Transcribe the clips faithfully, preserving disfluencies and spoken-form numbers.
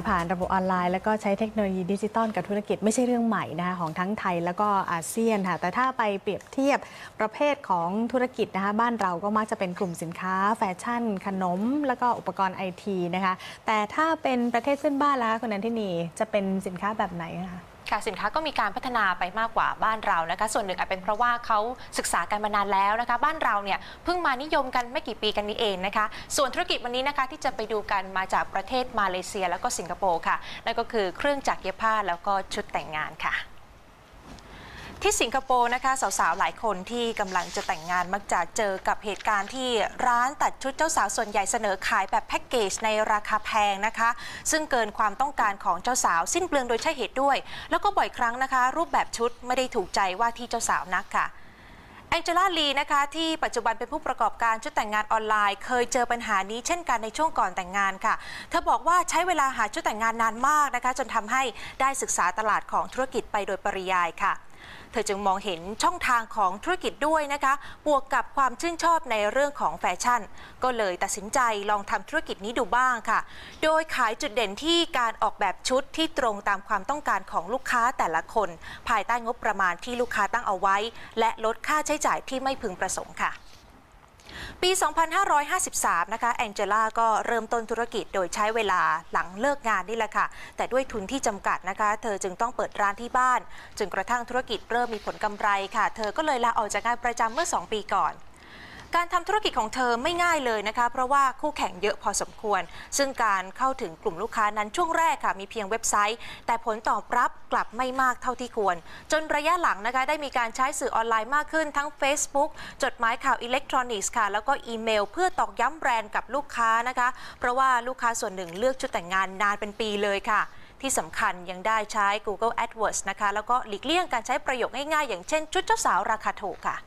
ผ่านระบบออนไลน์แล้วก็ใช้เทคโนโลยีดิจิตอลกับธุรกิจไม่ใช่เรื่องใหม่นะคะของทั้งไทยแล้วก็อาเซียนค่ะแต่ถ้าไปเปรียบเทียบประเภทของธุรกิจนะคะบ้านเราก็มักจะเป็นกลุ่มสินค้าแฟชั่นขนมแล้วก็อุปกรณ์ไอทีนะคะแต่ถ้าเป็นประเทศเพื่อนบ้านแล้วคุณนันทินีจะเป็นสินค้าแบบไหนคะค่ะสินค้าก็มีการพัฒนาไปมากกว่าบ้านเรานะคะส่วนหนึ่งอาจเป็นเพราะว่าเขาศึกษากันมานานแล้วนะคะบ้านเราเนี่ยเพิ่งมานิยมกันไม่กี่ปีกันนี้เองนะคะส่วนธุรกิจวันนี้นะคะที่จะไปดูกันมาจากประเทศมาเลเซียแล้วก็สิงคโปร์ค่ะนั่นก็คือเครื่องจักรเย็บผ้าแล้วก็ชุดแต่งงานค่ะที่สิงคโปร์นะคะสาวๆหลายคนที่กำลังจะแต่งงานมักจะเจอกับเหตุการณ์ที่ร้านตัดชุดเจ้าสาวส่วนใหญ่เสนอขายแบบแพ็กเกจในราคาแพงนะคะซึ่งเกินความต้องการของเจ้าสาวสิ้นเปลืองโดยใช่เหตุด้วยแล้วก็บ่อยครั้งนะคะรูปแบบชุดไม่ได้ถูกใจว่าที่เจ้าสาวนักค่ะแองเจล่าลีนะคะที่ปัจจุบันเป็นผู้ประกอบการชุดแต่งงานออนไลน์เคยเจอปัญหานี้เช่นกันในช่วงก่อนแต่งงานค่ะเธอบอกว่าใช้เวลาหาชุดแต่งงานนานมากนะคะจนทำให้ได้ศึกษาตลาดของธุรกิจไปโดยปริยายค่ะเธอจึงมองเห็นช่องทางของธุรกิจด้วยนะคะบวกกับความชื่นชอบในเรื่องของแฟชั่นก็เลยตัดสินใจลองทำธุรกิจนี้ดูบ้างค่ะโดยขายจุดเด่นที่การออกแบบชุดที่ตรงตามความต้องการของลูกค้าแต่ละคนภายใต้งบประมาณที่ลูกค้าตั้งเอาไว้และลดค่าใช้จ่ายที่ไม่พึงประสงค์ค่ะปี สองพันห้าร้อยห้าสิบสาม นะคะแองเจล่าก็เริ่มต้นธุรกิจโดยใช้เวลาหลังเลิกงานนี่แหละค่ะแต่ด้วยทุนที่จำกัดนะคะเธอจึงต้องเปิดร้านที่บ้านจนกระทั่งธุรกิจเริ่มมีผลกำไรค่ะเธอก็เลยลาออกจากงานประจำเมื่อสองปีก่อนการทำธุรกิจของเธอไม่ง่ายเลยนะคะเพราะว่าคู่แข่งเยอะพอสมควรซึ่งการเข้าถึงกลุ่มลูกค้านั้นช่วงแรกค่ะมีเพียงเว็บไซต์แต่ผลตอบรับกลับไม่มากเท่าที่ควรจนระยะหลังนะคะได้มีการใช้สื่อออนไลน์มากขึ้นทั้ง Facebook จดหมายข่าวอิเล็กทรอนิกส์ค่ะแล้วก็อีเมลเพื่อตอกย้ำแบรนด์กับลูกค้านะคะเพราะว่าลูกค้าส่วนหนึ่งเลือกชุดแต่งงานนานเป็นปีเลยค่ะที่สำคัญยังได้ใช้ Google AdWords นะคะแล้วก็หลีกเลี่ยงการใช้ประโยคง่ายๆอย่างเช่นชุดเจ้าสาวราคาถูกค่ะ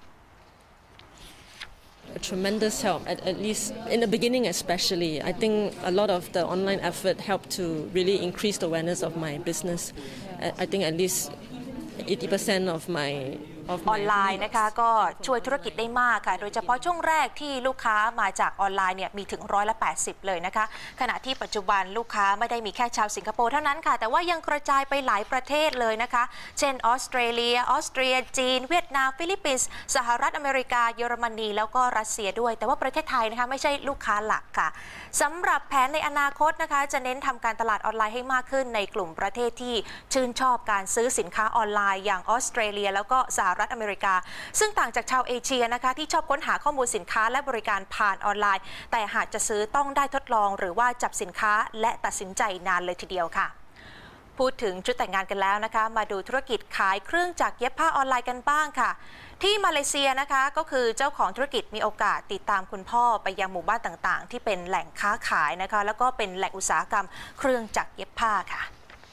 A tremendous help, at, at least in the beginning especially. I think a lot of the online effort helped to really increase the awareness of my business. I, I think at least eighty percent of myออนไลน์นะคะก็ช่วยธุรกิจได้มากค่ะโดยเฉพาะช่วงแรกที่ลูกค้ามาจากออนไลน์เนี่ยมีถึงร้อยละแปดสิบเลยนะคะขณะที่ปัจจุบันลูกค้าไม่ได้มีแค่ชาวสิงคโปร์เท่านั้นค่ะแต่ว่ายังกระจายไปหลายประเทศเลยนะคะเช่นออสเตรเลียออสเตรียจีนเวียดนามฟิลิปปินส์สหรัฐอเมริกาเยอรมนีแล้วก็รัสเซียด้วยแต่ว่าประเทศไทยนะคะไม่ใช่ลูกค้าหลักค่ะสำหรับแผนในอนาคตนะคะจะเน้นทำการตลาดออนไลน์ให้มากขึ้นในกลุ่มประเทศที่ชื่นชอบการซื้อสินค้าออนไลน์อย่างออสเตรเลียแล้วก็สหรัฐอเมริกาซึ่งต่างจากชาวเอเชียนะคะที่ชอบค้นหาข้อมูลสินค้าและบริการผ่านออนไลน์แต่หากจะซื้อต้องได้ทดลองหรือว่าจับสินค้าและตัดสินใจนานเลยทีเดียวค่ะพูดถึงชุดแต่งงานกันแล้วนะคะมาดูธุรกิจขายเครื่องจักรเย็บผ้าออนไลน์กันบ้างค่ะที่มาเลเซียนะคะก็คือเจ้าของธุรกิจมีโอกาสติดตามคุณพ่อไปยังหมู่บ้านต่างๆที่เป็นแหล่งค้าขายนะคะแล้วก็เป็นแหล่งอุตสาหกรรมเครื่องจักรเย็บผ้าค่ะ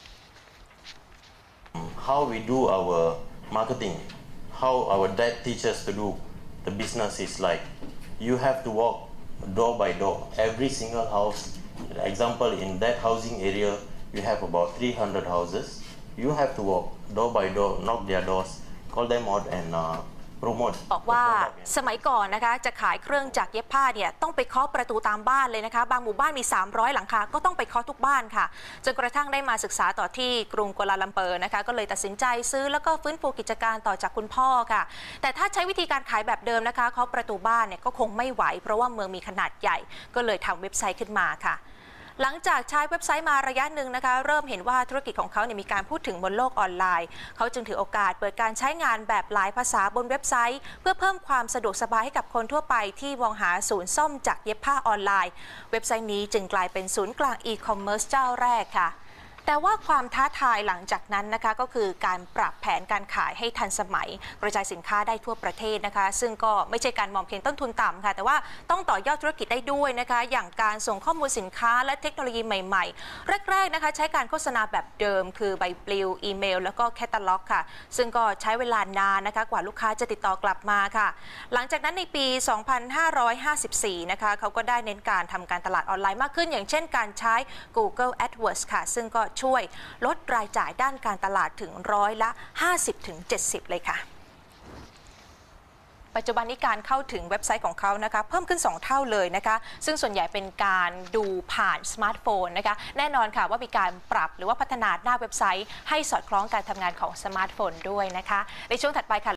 How we do our marketing how our dad teaches to do the business is like you have to walk door by door every single house example in that housing area you have about three hundred houses you have to walk door by door knock their doors call them out and uh, บอกว่าสมัยก่อนนะคะจะขายเครื่องจักรเย็บผ้าเนี่ยต้องไปเคาะประตูตามบ้านเลยนะคะบางหมู่บ้านมีสามร้อยหลังคาก็ต้องไปเคาะทุกบ้านค่ะจนกระทั่งได้มาศึกษาต่อที่กรุงกัวลาลัมเปอร์นะคะก็เลยตัดสินใจซื้อแล้วก็ฟื้นฟูกิจการต่อจากคุณพ่อค่ะแต่ถ้าใช้วิธีการขายแบบเดิมนะคะเคาะประตูบ้านเนี่ยก็คงไม่ไหวเพราะว่าเมืองมีขนาดใหญ่ก็เลยทำเว็บไซต์ขึ้นมาค่ะหลังจากใช้เว็บไซต์มาระยะหนึ่งนะคะเริ่มเห็นว่าธุรกิจของเขาเนี่ยมีการพูดถึงบนโลกออนไลน์เขาจึงถือโอกาสเปิดการใช้งานแบบหลายภาษาบนเว็บไซต์เพื่อเพิ่มความสะดวกสบายให้กับคนทั่วไปที่มองหาศูนย์ซ่อมจักรเย็บผ้าออนไลน์เว็บไซต์นี้จึงกลายเป็นศูนย์กลางอีคอมเมิร์ซเจ้าแรกค่ะแต่ว่าความท้าทายหลังจากนั้นนะคะก็คือการปรับแผนการขายให้ทันสมัยกระจายสินค้าได้ทั่วประเทศนะคะซึ่งก็ไม่ใช่การมองเพียงต้นทุนต่ำค่ะแต่ว่าต้องต่อยอดธุรกิจได้ด้วยนะคะอย่างการส่งข้อมูลสินค้าและเทคโนโลยีใหม่ๆแรกๆนะคะใช้การโฆษณาแบบเดิมคือใบปลิวอีเมลแล้วก็แคตตาล็อกค่ะซึ่งก็ใช้เวลานานนะคะกว่าลูกค้าจะติดต่อกลับมาค่ะหลังจากนั้นในปี สองพันห้าร้อยห้าสิบสี่ นะคะเขาก็ได้เน้นการทำการตลาดออนไลน์มากขึ้นอย่างเช่นการใช้ Google AdWords ค่ะซึ่งก็ช่วยลดรายจ่ายด้านการตลาดถึงร้อยละ ห้าสิบถึงเจ็ดสิบ เลยค่ะไปปัจจุบันนี้การเข้าถึงเว็บไซต์ของเขานะคะเพิ่มขึ้นสองเท่าเลยนะคะซึ่งส่วนใหญ่เป็นการดูผ่านสมาร์ทโฟนนะคะแน่นอนค่ะว่ามีการปรับหรือว่าพัฒนาหน้าเว็บไซต์ให้สอดคล้องการทำงานของสมาร์ทโฟนด้วยนะคะในช่วงถัดไปค่ะ